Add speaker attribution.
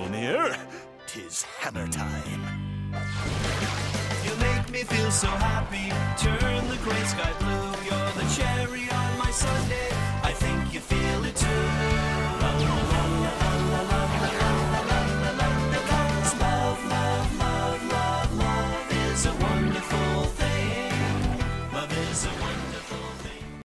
Speaker 1: Mjolnir. 'Tis hammer time.
Speaker 2: You make me feel so happy. Turn the gray sky blue. You're the cherry on my sundae. I think you feel